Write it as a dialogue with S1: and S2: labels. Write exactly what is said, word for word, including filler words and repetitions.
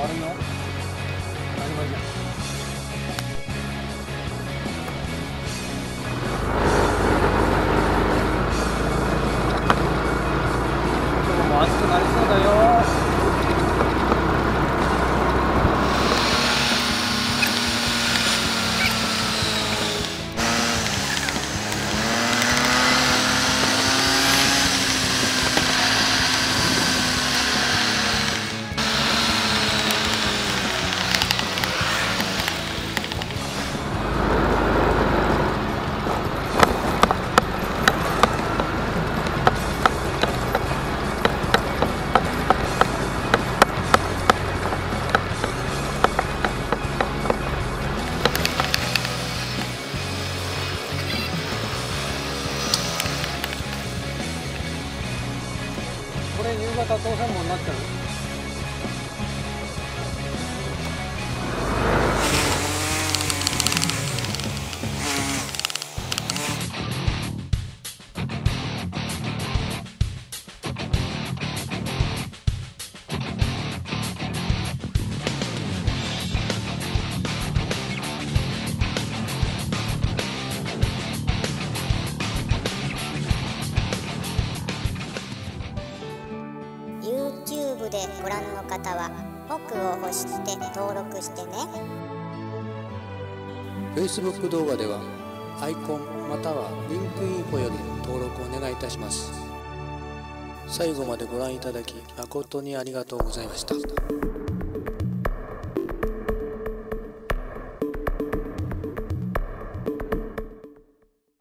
S1: わるよ。何がいいや。今日も暑くなりそうだよ。これ夕方当選門になってる。
S2: YouTube でご覧の方は僕を押して登録してね。
S3: Facebook 動画ではアイコンまたはリンクインフォより登録お願いいたします。最後までご覧いただき誠にありがとうございました。